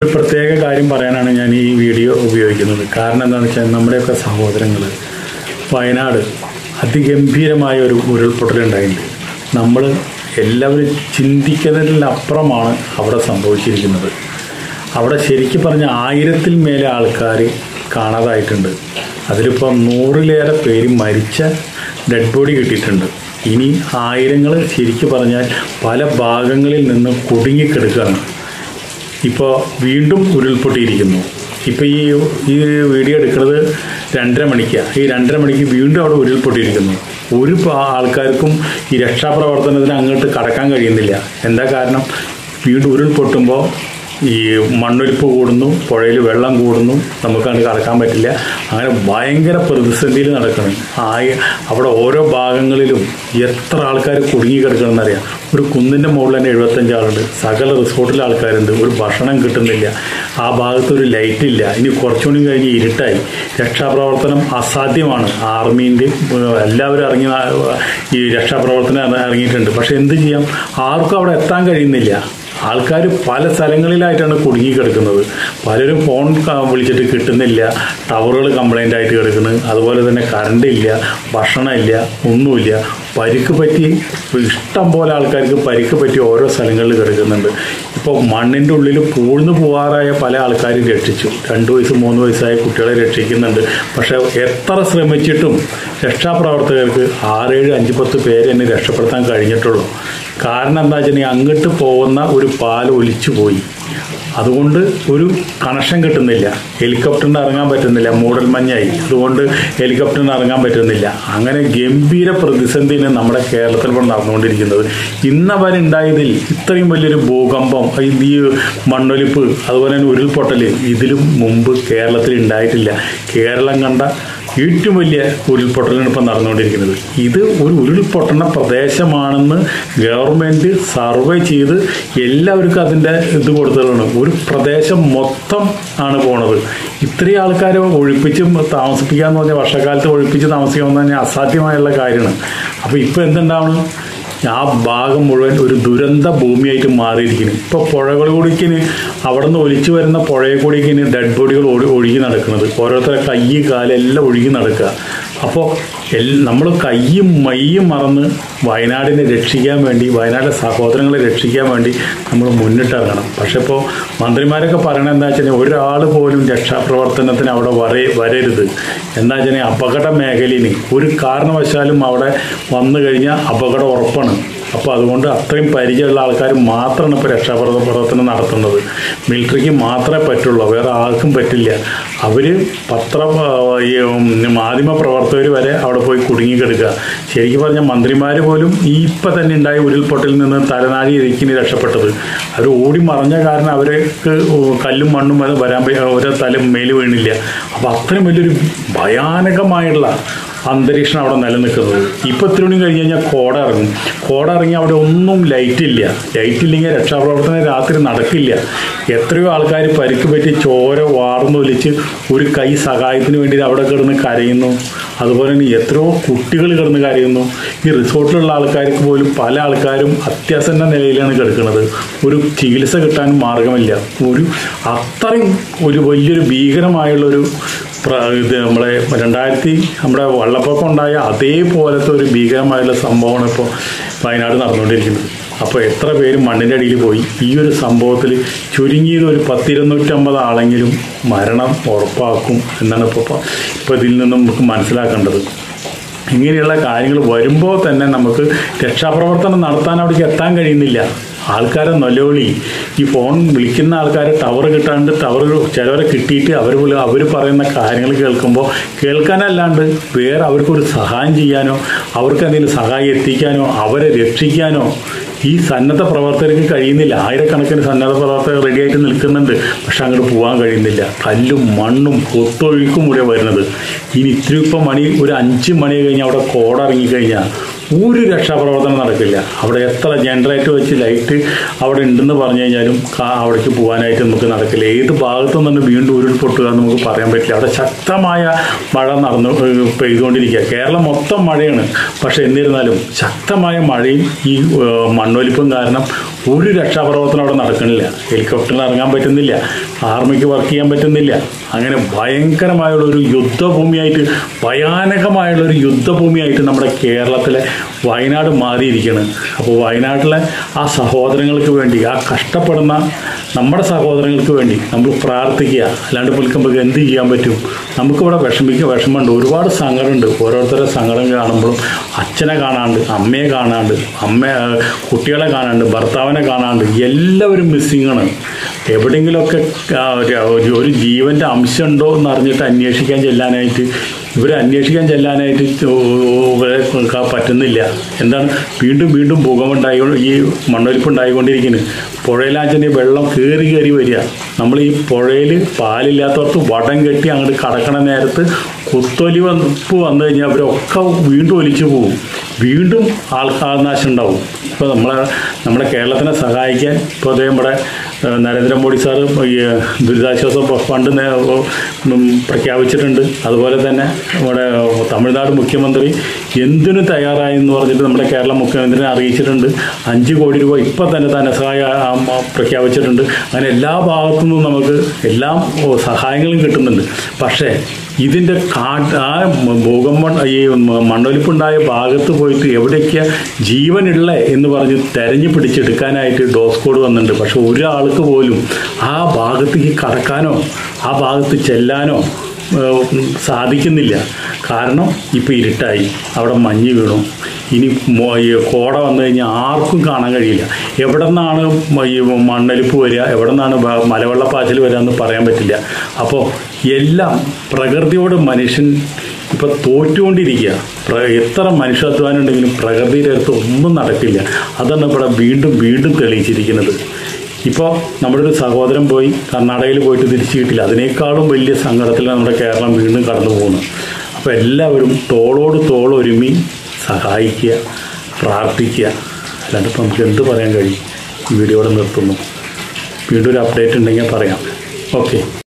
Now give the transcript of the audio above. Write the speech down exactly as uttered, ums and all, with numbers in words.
പ്രത്യേക കാര്യം പറയാനാണ് ഞാൻ ഈ വീഡിയോ ഉപയോഗിക്കുന്നത്. കാരണം എന്താണെന്ന് വെച്ചാൽ നമ്മുടെയൊക്കെ സഹോദരങ്ങൾ വയനാട് അതിഗംഭീരമായ ഒരു ഉരുൾപൊട്ടലുണ്ടായിട്ടുണ്ട്. നമ്മൾ എല്ലാവരും ചിന്തിക്കുന്നതിലപ്പുറമാണ് അവിടെ സംഭവിച്ചിരിക്കുന്നത്. അവിടെ ശരിക്കും പറഞ്ഞ ആയിരത്തിൽ മേലെ ആൾക്കാർ കാണാതായിട്ടുണ്ട്. അതിലിപ്പം നൂറിലേറെ പേര് മരിച്ച ഡെഡ് ബോഡി കിട്ടിയിട്ടുണ്ട്. ഇനി ആയിരങ്ങൾ ശരിക്കും പറഞ്ഞാൽ പല ഭാഗങ്ങളിൽ നിന്ന് കുടുങ്ങിക്കിടക്കുകയാണ്. ഇപ്പോൾ വീണ്ടും ഉരുൾപൊട്ടിയിരിക്കുന്നു. ഇപ്പോൾ ഈ ഈ വീഡിയോ എടുക്കുന്നത് രണ്ടര മണിക്കാണ്. ഈ രണ്ടര മണിക്ക് വീണ്ടും അവിടെ ഉരുൾപൊട്ടിയിരിക്കുന്നു. ഒരു ആൾക്കാർക്കും ഈ രക്ഷാപ്രവർത്തനത്തിന് അങ്ങോട്ട് കടക്കാൻ കഴിയുന്നില്ല. എന്താ കാരണം? വീണ്ടും ഉരുൾപൊട്ടുമ്പോൾ ഈ മണ്ണൊലിപ്പ് കൂടുന്നു, പുഴയിൽ വെള്ളം കൂടുന്നു, നമുക്കത് കടക്കാൻ പറ്റില്ല. അങ്ങനെ ഭയങ്കര പ്രതിസന്ധിയിൽ നടക്കണം. ആയി അവിടെ ഓരോ ഭാഗങ്ങളിലും എത്ര ആൾക്കാർ കുടുങ്ങി കിടക്കണമെന്നറിയാം. ഒരു കുന്നിൻ്റെ മുകളിൽ തന്നെ എഴുപത്തഞ്ച് ആളുണ്ട്. സകല റിസോർട്ടിലെ ആൾക്കാരുണ്ട്. ഒരു ഭക്ഷണം കിട്ടുന്നില്ല. ആ ഭാഗത്തൊരു ലൈറ്റില്ല. ഇനി കുറച്ചുകൂടി കഴിഞ്ഞ് ഇരുട്ടായി. രക്ഷാപ്രവർത്തനം അസാധ്യമാണ്. ആർമീൻ്റെ എല്ലാവരും ഇറങ്ങി ഈ രക്ഷാപ്രവർത്തനം ഇറങ്ങിയിട്ടുണ്ട്. പക്ഷെ എന്ത് ചെയ്യാം? ആർക്കും അവിടെ എത്താൻ കഴിയുന്നില്ല. ആൾക്കാർ പല സ്ഥലങ്ങളിലായിട്ടാണ് കുടുങ്ങിക്കിടക്കുന്നത്. പലരും ഫോൺ വിളിച്ചിട്ട് കിട്ടുന്നില്ല. ടവറുകൾ കംപ്ലൈൻ്റ് ആയിട്ട് കിടക്കുന്നത്. അതുപോലെ തന്നെ കറണ്ട് ഇല്ല, ഭക്ഷണമില്ല, ഒന്നുമില്ല. പരിക്ക് പറ്റി ഇഷ്ടം പോലെ ആൾക്കാർക്ക് പരിക്ക് പറ്റി ഓരോ സ്ഥലങ്ങളിൽ കിടക്കുന്നുണ്ട്. ഇപ്പോൾ മണ്ണിൻ്റെ ഉള്ളിൽ പൂഴ്ന്നു പോകാറായ പല ആൾക്കാരും രക്ഷിച്ചു. രണ്ട് വയസ്സ് മൂന്ന് വയസ്സായ കുട്ടികളെ രക്ഷിക്കുന്നുണ്ട്. പക്ഷേ എത്ര ശ്രമിച്ചിട്ടും രക്ഷാപ്രവർത്തകർക്ക് ആറേഴ് അഞ്ച് പത്ത് പേര് തന്നെ രക്ഷപ്പെടുത്താൻ കഴിഞ്ഞിട്ടുള്ളൂ. കാരണം എന്താ വെച്ചിട്ടുണ്ടെങ്കിൽ അങ്ങോട്ട് പോകുന്ന ഒരു പാൽ ഒലിച്ചു പോയി. അതുകൊണ്ട് ഒരു കണക്ഷൻ കിട്ടുന്നില്ല. ഹെലികോപ്റ്ററിന് ഇറങ്ങാൻ പറ്റുന്നില്ല. മൂടൽമഞ്ഞായി. അതുകൊണ്ട് ഹെലികോപ്റ്ററിന് ഇറങ്ങാൻ പറ്റുന്നില്ല. അങ്ങനെ ഗംഭീര പ്രതിസന്ധിയാണ് നമ്മുടെ കേരളത്തിൽ ഇപ്പോൾ നടന്നുകൊണ്ടിരിക്കുന്നത്. ഇന്നവരെ ഉണ്ടായതിൽ ഇത്രയും വലിയൊരു ഭൂകമ്പം, ഈ മണ്ണൊലിപ്പ്, അതുപോലെ തന്നെ ഉരുൾപൊട്ടൽ ഇതിലും മുമ്പ് കേരളത്തിൽ ഉണ്ടായിട്ടില്ല. കേരളം കണ്ട ഏറ്റവും വലിയ ഉരുൾപൊട്ടലാണ് ഇപ്പം നടന്നുകൊണ്ടിരിക്കുന്നത്. ഇത് ഒരു ഉരുൾപൊട്ടണ പ്രദേശമാണെന്ന് ഗവൺമെൻറ് സർവേ ചെയ്ത് എല്ലാവർക്കും അതിൻ്റെ ഇത് കൊടുത്തതാണ്. ഒരു പ്രദേശം മൊത്തം ആണ് പോണത്. ഇത്രയും ആൾക്കാരെ ഒഴിപ്പിച്ച് താമസിപ്പിക്കുക എന്ന് പറഞ്ഞാൽ വർഷക്കാലത്ത് ഒഴിപ്പിച്ച് താമസിക്കുക എന്ന് പറഞ്ഞാൽ അസാധ്യമായുള്ള കാര്യമാണ്. അപ്പോൾ ഇപ്പോൾ എന്തുണ്ടാവണം? ആ ഭാഗം മുഴുവൻ ഒരു ദുരന്ത ഭൂമിയായിട്ട് മാറിയിരിക്കുന്നു. ഇപ്പോൾ പുഴകൾ കൂടിക്കിന് അവിടെ നിന്ന് ഒലിച്ചു വരുന്ന പുഴയെ കൂടിക്കിന് ഡെഡ് ബോഡികൾ ഒഴി ഒഴുകി നടക്കുന്നത്. ഓരോരുത്തരെ കൈ കാലെല്ലാം ഒഴുകി നടക്കുക. അപ്പോൾ എൽ നമ്മൾ കയ്യും മയ്യും മറന്ന് വയനാടിനെ രക്ഷിക്കാൻ വേണ്ടി, വയനാട്ടിലെ സഹോദരങ്ങളെ രക്ഷിക്കാൻ വേണ്ടി നമ്മൾ മുന്നിട്ടിറങ്ങണം. പക്ഷെ ഇപ്പോൾ മന്ത്രിമാരൊക്കെ പറയണത് എന്താ വെച്ചാൽ ഒരാൾ പോലും രക്ഷാപ്രവർത്തനത്തിന് അവിടെ വര വരരുത് എന്താ വെച്ചാൽ അപകട മേഖലയിൽ ഒരു കാരണവശാലും അവിടെ വന്നു കഴിഞ്ഞാൽ അപകടം ഉറപ്പാണ്. അപ്പോൾ അതുകൊണ്ട് അത്രയും പരിചയമുള്ള ആൾക്കാർ മാത്രമാണ് ഇപ്പോൾ രക്ഷാപ്രവർത്തനം നടത്തുന്നത്. മിലിറ്ററിക്ക് മാത്രമേ പറ്റുള്ളൂ, വേറെ ആർക്കും പറ്റില്ല. അവർ പത്ര ഈ മാധ്യമ പ്രവർത്തകർ വരെ അവിടെ പോയി കുടുങ്ങിക്കിടക്കുക. ശരിക്കും പറഞ്ഞാൽ മന്ത്രിമാർ പോലും ഈ ഇപ്പം തന്നെ ഉണ്ടായ ഉരുൾപൊട്ടലിൽ നിന്ന് തലനാഴി ഇരിക്കിന് രക്ഷപ്പെട്ടത്. അവർ ഓടി മറഞ്ഞ കാരണം അവർക്ക് കല്ലും മണ്ണും അത് വരാൻ ഓരോ തല മേല് വീണില്ല. അപ്പോൾ അത്രയും വലിയൊരു ഭയാനകമായുള്ള അന്തരീക്ഷം അവിടെ നിലനിൽക്കുന്നത്. ഇപ്പോൾ ഇത്തിരി മണി കഴിഞ്ഞ് കഴിഞ്ഞാൽ കോട ഇറങ്ങും. കോട ഇറങ്ങി അവിടെ ഒന്നും ലൈറ്റില്ല. ലൈറ്റില്ലെങ്കിൽ രക്ഷാപ്രവർത്തനം രാത്രി നടക്കില്ല. എത്രയോ ആൾക്കാർ പരിക്ക് പറ്റി ചോര വാർന്നൊലിച്ച് ഒരു കൈ സഹായത്തിന് വേണ്ടി അവിടെ കിടന്ന് കരയുന്നു. അതുപോലെ തന്നെ എത്രയോ കുട്ടികൾ കിടന്ന് കരയുന്നു. ഈ റിസോർട്ടിലുള്ള ആൾക്കാർക്ക് പോലും പല ആൾക്കാരും അത്യാസന്ന നിലയിലാണ് കിടക്കുന്നത്. ഒരു ചികിത്സ കിട്ടാനും മാർഗമില്ല. ഒരു അത്രയും ഒരു വലിയൊരു ഭീകരമായുള്ളൊരു ഇത് നമ്മളെ രണ്ടായിരത്തി നമ്മുടെ വെള്ളപ്പൊക്കം ഉണ്ടായ അതേപോലത്തെ ഒരു ഭീകരമായുള്ള സംഭവമാണ് ഇപ്പോൾ വയനാട് നടന്നുകൊണ്ടിരിക്കുന്നത്. അപ്പോൾ എത്ര പേര് മണ്ണിൻ്റെ അടിയിൽ പോയി. ഈ ഒരു സംഭവത്തിൽ ചുരുങ്ങിയത് ഒരു പത്തിരുന്നൂറ്റമ്പത് ആളെങ്കിലും മരണം ഉറപ്പാക്കും എന്നാണ് ഇപ്പോൾ ഇപ്പോൾ ഇതിൽ നിന്നും നമുക്ക് മനസ്സിലാക്കേണ്ടത്. ഇങ്ങനെയുള്ള കാര്യങ്ങൾ വരുമ്പോൾ തന്നെ നമുക്ക് രക്ഷാപ്രവർത്തനം നടത്താൻ അവിടേക്ക് എത്താൻ കഴിയുന്നില്ല. ആൾക്കാരെ നൊലോളി, ഈ ഫോൺ വിളിക്കുന്ന ആൾക്കാരെ ടവർ കിട്ടാണ്ട് ടവർ ചിലവരെ കിട്ടിയിട്ട് അവർ പോലും അവർ പറയുന്ന കാര്യങ്ങൾ കേൾക്കുമ്പോൾ കേൾക്കാനല്ലാണ്ട് വേറെ അവർക്കൊരു സഹായം ചെയ്യാനോ അവർക്ക് എന്തെങ്കിലും സഹായം എത്തിക്കാനോ അവരെ രക്ഷിക്കാനോ ഈ സന്നദ്ധ പ്രവർത്തകർക്ക് കഴിയുന്നില്ല. ആയിരക്കണക്കിന് സന്നദ്ധ പ്രവർത്തകർ റെഡിയായിട്ട് നിൽക്കുന്നുണ്ട്. പക്ഷെ അങ്ങോട്ട് പോകാൻ കഴിയുന്നില്ല. കല്ലും മണ്ണും കൊത്തൊഴുക്കും കൂടെ വരുന്നത്. ഇനി ഇത്തിരി ഇപ്പം മണി ഒരു അഞ്ച് മണി കഴിഞ്ഞാൽ അവിടെ കോട ഇറങ്ങിക്കഴിഞ്ഞാൽ ഒരു രക്ഷാപ്രവർത്തനം നടക്കില്ല. അവിടെ എത്ര ജനറേറ്റർ വെച്ച് ലൈറ്റ് അവിടെ ഉണ്ടെന്ന് പറഞ്ഞു കഴിഞ്ഞാലും അവിടേക്ക് പോകാനായിട്ട് നമുക്ക് നടക്കില്ല. ഏത് ഭാഗത്തു നിന്ന് വീണ്ടും ഉരുൾപൊട്ടുക എന്ന് നമുക്ക് പറയാൻ പറ്റില്ല. അവിടെ ശക്തമായ മഴ നടന്നു പെയ്തുകൊണ്ടിരിക്കുക. കേരളം മൊത്തം മഴയാണ്. പക്ഷെ എന്നിരുന്നാലും ശക്തമായ മഴയും ഈ മണ്ണൊലിപ്പും കാരണം ഒരു രക്ഷാപ്രവർത്തനം അവിടെ നടക്കണില്ല. ഹെലികോപ്റ്ററിൽ ഇറങ്ങാൻ പറ്റുന്നില്ല, ആർമിക്ക് വർക്ക് ചെയ്യാൻ പറ്റുന്നില്ല. അങ്ങനെ ഭയങ്കരമായുള്ള ഒരു യുദ്ധഭൂമിയായിട്ട്, ഭയാനകമായുള്ളൊരു യുദ്ധഭൂമിയായിട്ട് നമ്മുടെ കേരളത്തിലെ വയനാട് മാറിയിരിക്കുകയാണ്. അപ്പോൾ വയനാട്ടിലെ ആ സഹോദരങ്ങൾക്ക് വേണ്ടി, ആ കഷ്ടപ്പെടുന്ന നമ്മുടെ സഹോദരങ്ങൾക്ക് വേണ്ടി നമ്മൾ പ്രാർത്ഥിക്കുക. അല്ലാണ്ട് പുൽക്കുമ്പോൾ എന്ത് ചെയ്യാൻ പറ്റും? നമുക്കിവിടെ വിഷമിക്കുക, വിഷമമുണ്ട്, ഒരുപാട് സങ്കടമുണ്ട്. ഓരോരുത്തരുടെ സങ്കടം കാണുമ്പോഴും അച്ഛനെ കാണാണ്ട്, അമ്മയെ കാണാണ്ട്, അമ്മ കുട്ടികളെ കാണാണ്ട്, ഭർത്താവിനെ കാണാണ്ട്, എല്ലാവരും മിസ്സിങ്ങാണ്. എവിടെയെങ്കിലുമൊക്കെ ഒരു ജീവൻ്റെ അംശം ഉണ്ടോ എന്ന് അറിഞ്ഞിട്ട് അന്വേഷിക്കാൻ ചെല്ലാനായിട്ട്, ഇവരെ അന്വേഷിക്കാൻ ചെല്ലാനായിട്ട് ഇവരെ പറ്റുന്നില്ല. എന്താണ്, വീണ്ടും വീണ്ടും ഭൂകമ്പമുണ്ടായി, ഈ മണ്ണൊലിപ്പ് ഉണ്ടായിക്കൊണ്ടിരിക്കുന്നത്. പുഴയിലാച്ചൻ്റെ വെള്ളം കയറി കയറി വരിക. നമ്മൾ ഈ പുഴയിൽ പാലില്ലാത്തവർക്ക് വടം കെട്ടി അങ്ങോട്ട് കടക്കണ നേരത്ത് കുത്തൊലിപ്പ് വന്നു കഴിഞ്ഞാൽ അവരൊക്കെ വീണ്ടും ഒലിച്ചു പോകും, വീണ്ടും ആൾക്കാർനാശം ഉണ്ടാവും. ഇപ്പോൾ നമ്മളെ നമ്മുടെ കേരളത്തിനെ സഹായിക്കാൻ ഇപ്പോൾ അതേ നമ്മുടെ നരേന്ദ്രമോദി സാറ് ഈ ദുരിതാശ്വാസ ഫണ്ട് പ്രഖ്യാപിച്ചിട്ടുണ്ട്. അതുപോലെ തന്നെ നമ്മുടെ തമിഴ്നാട് മുഖ്യമന്ത്രി എന്തിനു തയ്യാറായി എന്ന് പറഞ്ഞിട്ട് നമ്മുടെ കേരള മുഖ്യമന്ത്രിനെ അറിയിച്ചിട്ടുണ്ട്. അഞ്ച് കോടി രൂപ ഇപ്പം തന്നെ ധനസഹായം പ്രഖ്യാപിച്ചിട്ടുണ്ട്. അങ്ങനെ എല്ലാ ഭാഗത്തു നിന്നും നമുക്ക് എല്ലാം സഹായങ്ങളും കിട്ടുന്നുണ്ട്. പക്ഷേ ഇതിൻ്റെ കാട്ട് ആ ഭൂകമ്പം ഈ മണ്ണൊലിപ്പുണ്ടായ ഭാഗത്ത് പോയിട്ട് എവിടേക്കാണ് ജീവനുള്ള എന്ന് പറഞ്ഞ് തെരഞ്ഞു പിടിച്ചെടുക്കാനായിട്ട് ഡോസ് കോഡ് വന്നിട്ടുണ്ട്. പക്ഷെ ഒരാൾക്ക് പോലും ആ ഭാഗത്തേക്ക് കടക്കാനോ ആ ഭാഗത്ത് ചെല്ലാനോ സാധിക്കുന്നില്ല. കാരണം ഇപ്പോൾ ഇരുട്ടായി, അവിടെ മഞ്ഞ് വീണു. ഇനി കോട വന്നു കഴിഞ്ഞാൽ ആർക്കും കാണാൻ കഴിയില്ല. എവിടെ നിന്നാണ് ഈ മണ്ണൊലിപ്പ് വരിക, എവിടെ നിന്നാണ് മലവെള്ളപ്പാച്ചിൽ വരിക എന്ന് പറയാൻ പറ്റില്ല. അപ്പോൾ എല്ലാം പ്രകൃതിയോട് മനുഷ്യൻ ഇപ്പം തോറ്റുകൊണ്ടിരിക്കുക. എത്ര മനുഷ്യാധ്വാനം ഉണ്ടെങ്കിലും പ്രകൃതിയുടെ അടുത്ത് ഒന്നും നടക്കില്ല. അതാണ് ഇവിടെ വീണ്ടും വീണ്ടും തെളിയിച്ചിരിക്കുന്നത്. ഇപ്പോൾ നമ്മുടെ ഒരു സഹോദരൻ പോയി കർണാടകയിൽ പോയിട്ട് തിരിച്ചു കിട്ടില്ല. അതിനേക്കാളും വലിയ സങ്കടത്തിൽ നമ്മുടെ കേരളം വീണ്ടും കടന്നു പോകുന്നു. അപ്പോൾ എല്ലാവരും തോളോട് തോളൊരുമി സഹായിക്കുക, പ്രാർത്ഥിക്കുക. അല്ലാണ്ട് ഇപ്പം നമുക്ക് എന്ത് പറയാൻ കഴിയും? ഈ വീഡിയോയുടെ നിർത്തുന്നു. വീണ്ടും ഒരു അപ്ഡേറ്റ് ഉണ്ടെങ്കിൽ പറയാം. ഓക്കെ.